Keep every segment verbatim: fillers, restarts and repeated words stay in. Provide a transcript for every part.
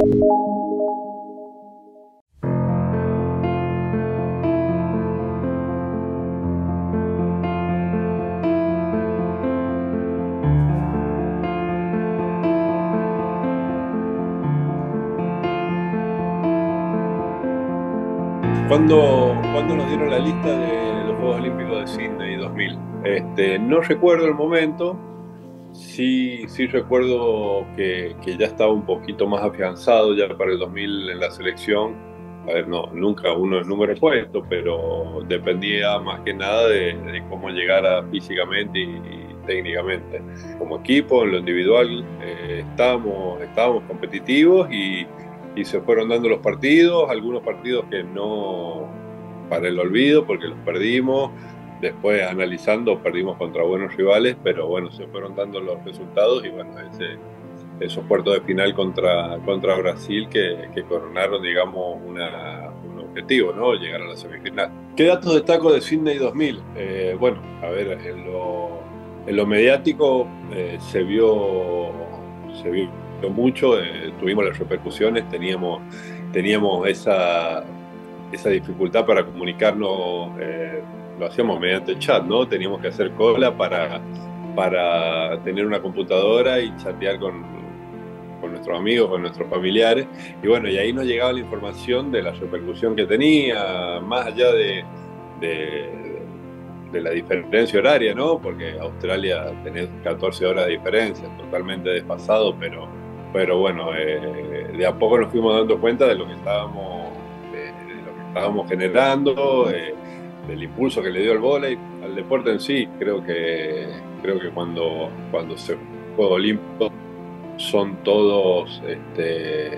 ¿Cuándo, ¿Cuándo nos dieron la lista de los Juegos Olímpicos de Sydney dos mil? Este, no recuerdo el momento, sí, sí recuerdo que, que ya estaba un poquito más afianzado ya para el dos mil en la selección. A ver, no, nunca uno es número puesto, pero dependía más que nada de, de cómo llegara físicamente y, y técnicamente. Como equipo, en lo individual, eh, estábamos, estábamos competitivos y y se fueron dando los partidos, algunos partidos que no para el olvido porque los perdimos, después analizando perdimos contra buenos rivales, pero bueno, se fueron dando los resultados y bueno, ese, esos cuartos de final contra, contra Brasil que, que coronaron, digamos, una, un objetivo, ¿no? Llegar a la semifinal. ¿Qué datos destaco de Sydney dos mil? Eh, bueno, a ver, en lo, en lo mediático eh, se vio, se vio mucho, eh, tuvimos las repercusiones, teníamos, teníamos esa, esa dificultad para comunicarnos, eh, lo hacíamos mediante chat, ¿no? Teníamos que hacer cola para, para tener una computadora y chatear con, con nuestros amigos, con nuestros familiares, y bueno, y ahí nos llegaba la información de la repercusión que tenía, más allá de, de, de la diferencia horaria, ¿no? Porque Australia tenés catorce horas de diferencia, totalmente desfasado, pero Pero bueno, eh, de a poco nos fuimos dando cuenta de lo que estábamos, de, de lo que estábamos generando, eh, del impulso que le dio el vóley al deporte en sí. Creo que, creo que cuando, cuando se juega olímpico son todos, este,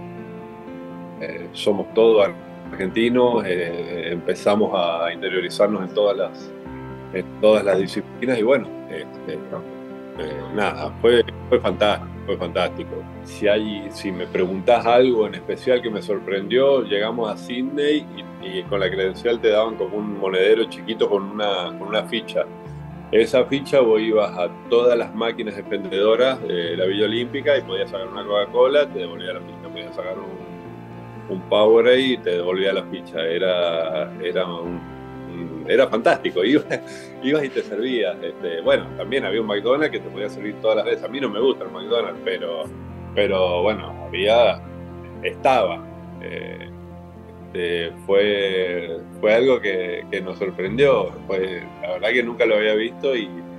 eh, somos todos argentinos, eh, empezamos a interiorizarnos en todas las, en todas las disciplinas y bueno, este, eh, nada, fue, fue fantástico. Fue fantástico. Si, hay, si me preguntás algo en especial que me sorprendió, llegamos a Sydney y, y con la credencial te daban como un monedero chiquito con una, con una ficha. Esa ficha vos ibas a todas las máquinas expendedoras de la Villa Olímpica y podías sacar una Coca-Cola, te devolvía la ficha, podías sacar un, un Powerade y te devolvía la ficha. Era, era un era fantástico, ibas, ibas y te servías. Este, bueno, también había un McDonald's que te podía servir todas las veces. A mí no me gusta el McDonald's, pero, pero bueno, había, estaba. Eh, este, fue, fue algo que, que nos sorprendió. Fue, la verdad que nunca lo había visto y,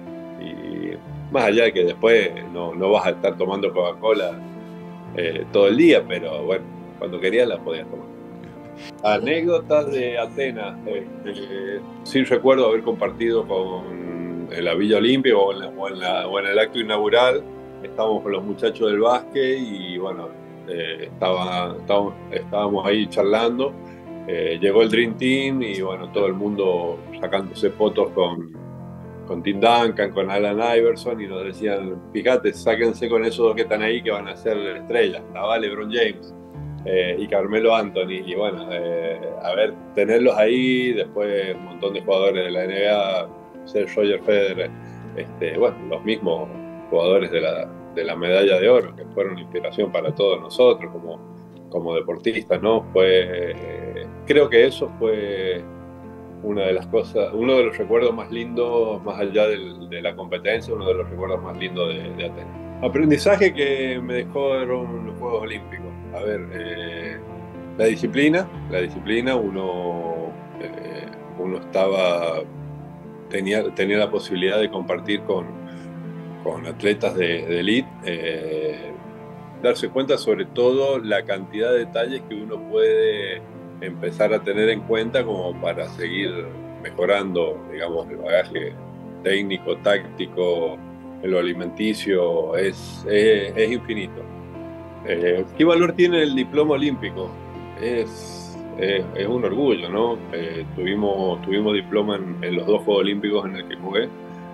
y más allá de que después no, no vas a estar tomando Coca-Cola eh, todo el día, pero bueno, cuando querías la podías tomar. Anécdotas de Atenas. Este, sí recuerdo haber compartido con en la Villa Olímpica o en, la, o, en la, o en el acto inaugural. Estábamos con los muchachos del básquet y bueno, eh, estaba, estábamos, estábamos ahí charlando. Eh, llegó el Dream Team y bueno, todo el mundo sacándose fotos con, con Tim Duncan, con Alan Iverson y nos decían, fíjate, sáquense con esos dos que están ahí que van a ser estrellas. Estaba LeBron James. Eh, y Carmelo Anthony, y bueno, eh, a ver, tenerlos ahí, después un montón de jugadores de la N B A, ser Roger Federer, este, bueno, los mismos jugadores de la, de la medalla de oro, que fueron inspiración para todos nosotros como, como deportistas, ¿no? Fue, eh, creo que eso fue una de las cosas, uno de los recuerdos más lindos, más allá del, de la competencia, uno de los recuerdos más lindos de, de Atenas. Aprendizaje que me dejaron los Juegos Olímpicos. A ver, eh, la disciplina, la disciplina, uno, eh, uno estaba, tenía, tenía la posibilidad de compartir con, con atletas de, de elite, eh, darse cuenta sobre todo la cantidad de detalles que uno puede empezar a tener en cuenta como para seguir mejorando, digamos, el bagaje técnico, táctico, en lo alimenticio, es, es, es infinito. Eh, ¿Qué valor tiene el diploma olímpico? Es, es, es un orgullo, ¿no? Eh, tuvimos, tuvimos diploma en, en los dos Juegos Olímpicos en el que jugué.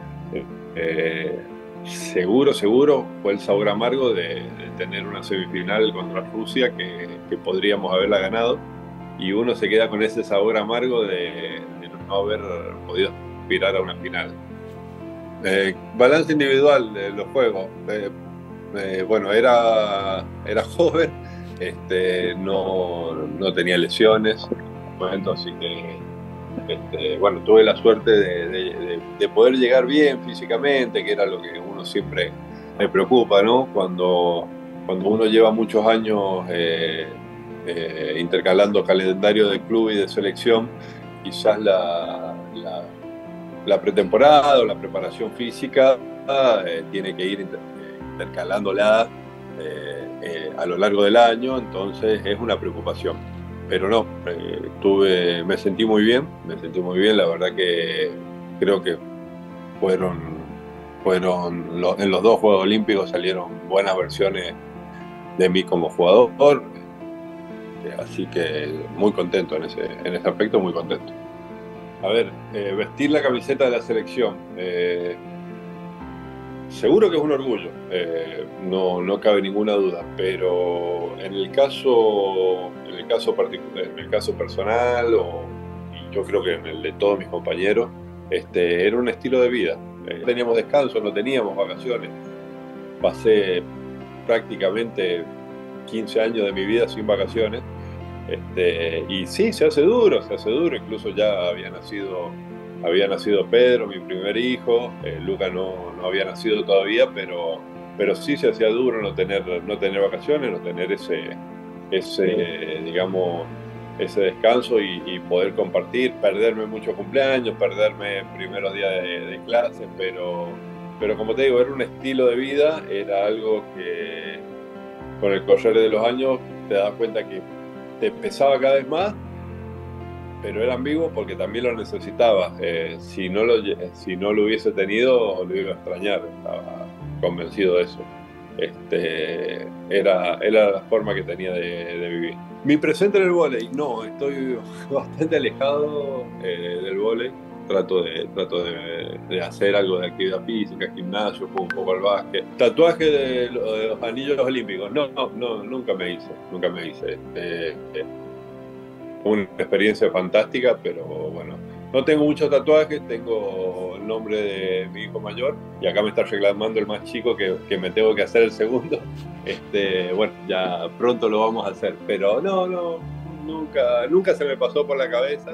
Eh, seguro, seguro fue el sabor amargo de, de tener una semifinal contra Rusia que, que podríamos haberla ganado y uno se queda con ese sabor amargo de, de no haber podido aspirar a una final. Eh, balance individual de los juegos. Eh, eh, bueno, era, era joven, este, no, no tenía lesiones en el momento, así que este, bueno, tuve la suerte de, de, de, de poder llegar bien físicamente, que era lo que uno siempre me preocupa, ¿no? Cuando, cuando uno lleva muchos años eh, eh, intercalando calendario de club y de selección, quizás la, la, la pretemporada o la preparación física eh, tiene que ir inter, intercalándola eh, eh, a lo largo del año, entonces es una preocupación. Pero no, eh, tuve, me sentí muy bien, me sentí muy bien, la verdad que creo que fueron, fueron los, en los dos Juegos Olímpicos salieron buenas versiones de mí como jugador, así que muy contento en ese, en ese aspecto, muy contento. A ver, eh, vestir la camiseta de la selección, eh, seguro que es un orgullo, eh, no, no cabe ninguna duda, pero en el caso, en el caso, en el caso personal, o, y yo creo que en el de todos mis compañeros, este, era un estilo de vida. Eh, teníamos descanso, no teníamos vacaciones. Pasé prácticamente quince años de mi vida sin vacaciones. Este, y sí, se hace duro, se hace duro, incluso ya había nacido... Había nacido Pedro, mi primer hijo, eh, Luca no, no había nacido todavía, pero, pero sí se hacía duro no tener, no tener vacaciones, no tener ese, ese digamos, ese descanso y, y poder compartir, perderme muchos cumpleaños, perderme primeros días de, de clases, pero, pero como te digo, era un estilo de vida, era algo que con el correr de los años te das cuenta que te pesaba cada vez más, pero era ambiguo porque también lo necesitaba. Eh, si, no lo, si no lo hubiese tenido, lo iba a extrañar, estaba convencido de eso. Este, era, era la forma que tenía de, de vivir. Mi presente en el vóley, no, estoy bastante alejado eh, del vóley. Trato, de, trato de, de hacer algo de actividad física, gimnasio, juego un poco al básquet. Tatuaje de, de los anillos olímpicos, no, no, no, nunca me hice, nunca me hice. Este, eh, una experiencia fantástica, pero bueno, no tengo muchos tatuajes, tengo el nombre de mi hijo mayor y acá me está reclamando el más chico que, que me tengo que hacer el segundo. Este, bueno, ya pronto lo vamos a hacer, pero no, no, nunca, nunca se me pasó por la cabeza.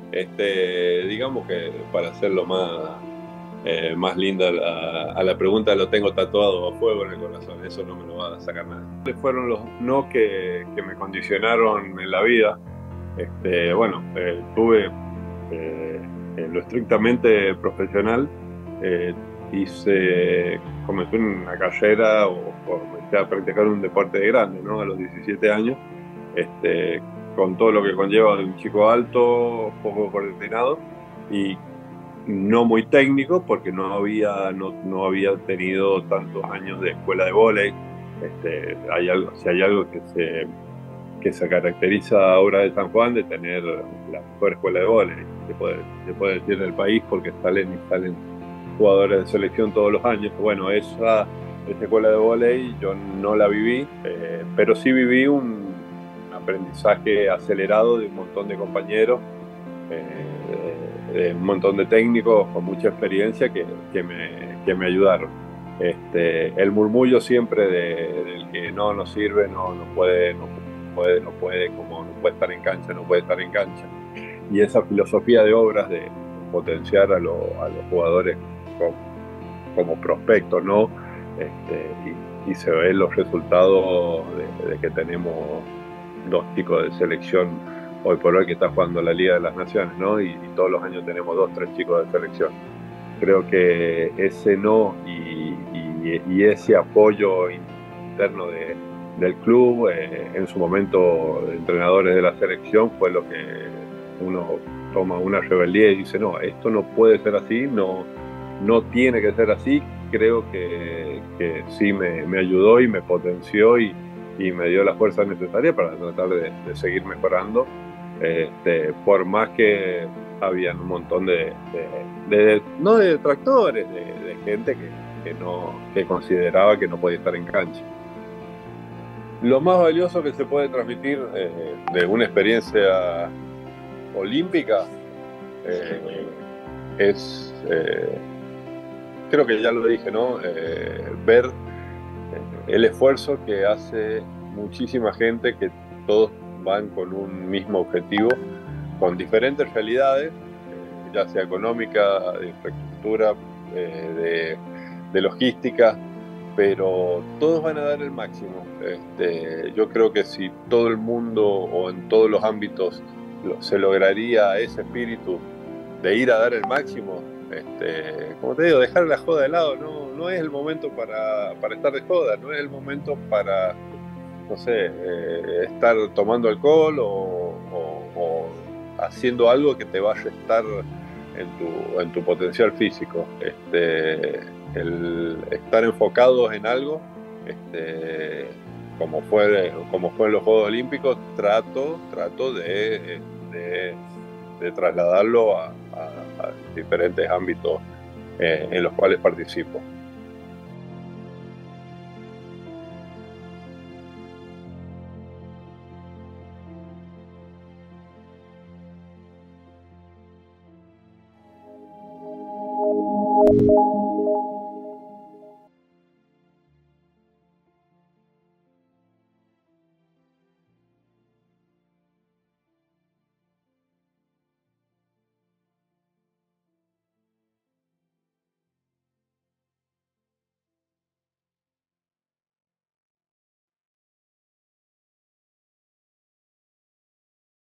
Este, digamos que para hacerlo más, eh, más linda a, a la pregunta, lo tengo tatuado a fuego en el corazón, eso no me lo va a sacar nadie. Fueron los no que, que me condicionaron en la vida. Este, bueno, eh, tuve eh, en lo estrictamente profesional, eh, hice, comencé una carrera o, o comencé a practicar un deporte de grande, ¿no? A los diecisiete años, este, con todo lo que conlleva de un chico alto, poco coordinado y no muy técnico porque no había, no, no había tenido tantos años de escuela de vóley. Este, hay algo, si hay algo que se que se caracteriza ahora de San Juan de tener la mejor escuela de vóley, se puede, se puede decir en el país, porque salen y salen jugadores de selección todos los años. Bueno, esa, esa escuela de vóley yo no la viví, eh, pero sí viví un aprendizaje acelerado de un montón de compañeros, eh, de un montón de técnicos con mucha experiencia que, que, me, que me ayudaron. Este, el murmullo siempre de, del que no nos sirve, no, no puede, no puede, no puede, como no puede estar en cancha, no puede estar en cancha. Y esa filosofía de obras de potenciar a, lo, a los jugadores como, como prospectos, ¿no? Este, y, y se ven los resultados de, de que tenemos dos chicos de selección hoy por hoy que está jugando la Liga de las Naciones, ¿no? Y, y todos los años tenemos dos, tres chicos de selección. Creo que ese no y, y, y ese apoyo interno de del club, eh, en su momento entrenadores de la selección, fue lo que uno toma una rebeldía y dice, no, esto no puede ser así, no, no tiene que ser así. Creo que, que sí me, me ayudó y me potenció y, y me dio la fuerza necesaria para tratar de, de seguir mejorando, este, por más que habían un montón de, de, de no de detractores, de, de gente que, que, no, que consideraba que no podía estar en cancha. Lo más valioso que se puede transmitir eh, de una experiencia olímpica eh, es, eh, creo que ya lo dije, ¿no? Eh, ver el esfuerzo que hace muchísima gente que todos van con un mismo objetivo, con diferentes realidades, eh, ya sea económica, de infraestructura, eh, de, de logística, pero todos van a dar el máximo. Este, yo creo que si todo el mundo o en todos los ámbitos lo, se lograría ese espíritu de ir a dar el máximo, este, como te digo, dejar la joda de lado, no, no es el momento para, para estar de joda, no es el momento para, no sé, eh, estar tomando alcohol o, o, o haciendo algo que te va a restar en tu, en tu potencial físico. Este, el estar enfocados en algo, este, como fue, como fue en los Juegos Olímpicos, trato, trato de, de, de trasladarlo a, a, a diferentes ámbitos eh, en los cuales participo.